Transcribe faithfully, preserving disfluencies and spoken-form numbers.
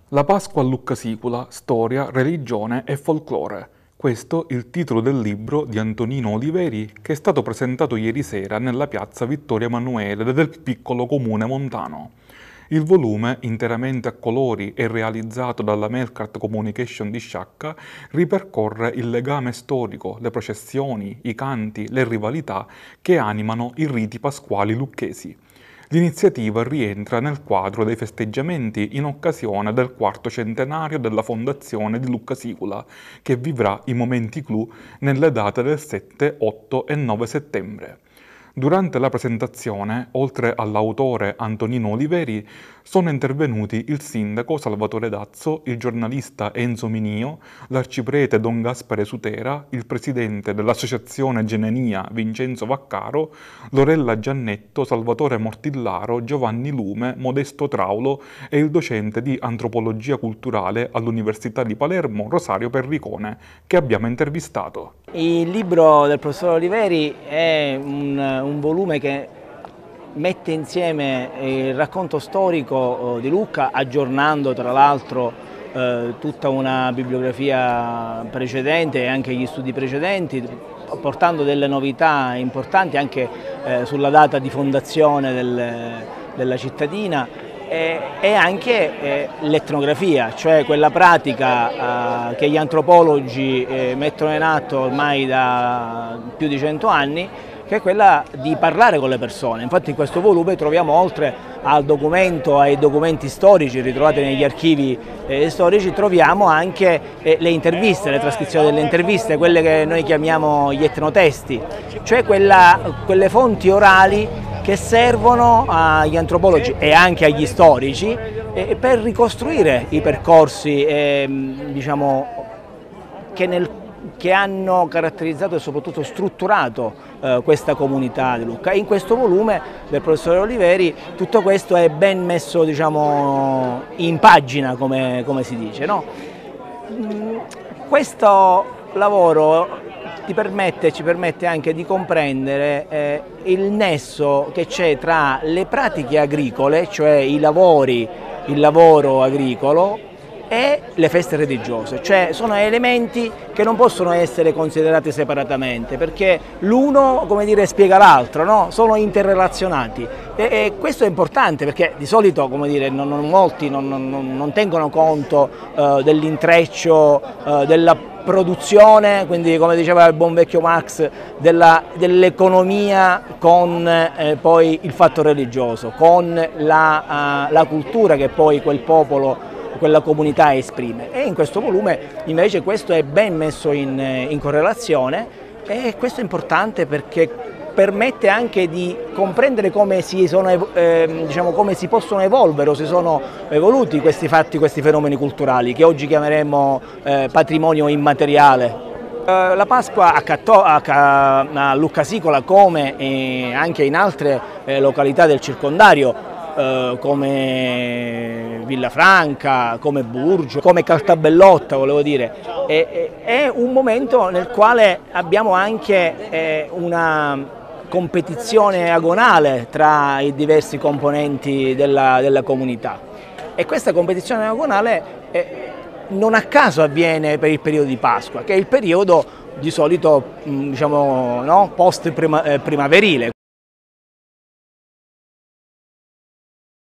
La Pasqua a Luccasicula, storia, religione e folklore. Questo il titolo del libro di Antonino Oliveri che è stato presentato ieri sera nella piazza Vittorio Emanuele del piccolo comune montano. Il volume, interamente a colori e realizzato dalla Melkart Communication di Sciacca, ripercorre il legame storico, le processioni, i canti, le rivalità che animano i riti pasquali lucchesi. L'iniziativa rientra nel quadro dei festeggiamenti in occasione del quarto centenario della fondazione di Luccasicula, che vivrà i momenti clou nelle date del sette, otto e nove settembre. Durante la presentazione, oltre all'autore Antonino Oliveri, sono intervenuti il sindaco Salvatore Dazzo, il giornalista Enzo Minio, l'arciprete Don Gaspare Sutera, il presidente dell'associazione Genenia Vincenzo Vaccaro, Lorella Giannetto, Salvatore Mortillaro, Giovanni Lume, Modesto Traulo e il docente di antropologia culturale all'Università di Palermo Rosario Perricone, che abbiamo intervistato. Il libro del professor Oliveri è un, un volume che mette insieme il racconto storico di Lucca, aggiornando tra l'altro eh, tutta una bibliografia precedente e anche gli studi precedenti, portando delle novità importanti anche eh, sulla data di fondazione del, della cittadina. E anche eh, l'etnografia, cioè quella pratica eh, che gli antropologi eh, mettono in atto ormai da più di cento anni, che è quella di parlare con le persone. Infatti in questo volume troviamo, oltre al documento, ai documenti storici ritrovati negli archivi eh, storici, troviamo anche eh, le interviste, le trascrizioni delle interviste, quelle che noi chiamiamo gli etnotesti, cioè quella, quelle fonti orali che servono agli antropologi e anche agli storici eh, per ricostruire i percorsi eh, diciamo, che, nel, che hanno caratterizzato e soprattutto strutturato eh, questa comunità di Lucca. In questo volume del professore Oliveri tutto questo è ben messo, diciamo, in pagina, come, come si dice, no? Questo lavoro ti permette, ci permette anche di comprendere eh, il nesso che c'è tra le pratiche agricole, cioè i lavori, il lavoro agricolo, e le feste religiose, cioè sono elementi che non possono essere considerati separatamente, perché l'uno, come dire, spiega l'altro, no? Sono interrelazionati e, e questo è importante perché di solito, come dire, non, non, molti non, non, non tengono conto eh, dell'intreccio eh, della produzione, quindi come diceva il buon vecchio Marx, dell'economia con eh, poi il fatto religioso, con la, uh, la cultura che poi quel popolo, quella comunità esprime. E in questo volume invece questo è ben messo in, in correlazione e questo è importante perché permette anche di comprendere come si, sono, eh, diciamo, come si possono evolvere o si sono evoluti questi fatti, questi fenomeni culturali che oggi chiameremo eh, patrimonio immateriale. Eh, la Pasqua a, Catto, a, a Luccasicula, come eh, anche in altre eh, località del circondario, eh, come Villafranca, come Burgio, come Caltabellotta, volevo dire, è, è un momento nel quale abbiamo anche eh, una competizione agonale tra i diversi componenti della, della comunità e questa competizione agonale eh, non a caso avviene per il periodo di Pasqua, che è il periodo di solito diciamo, no, post-primaverile.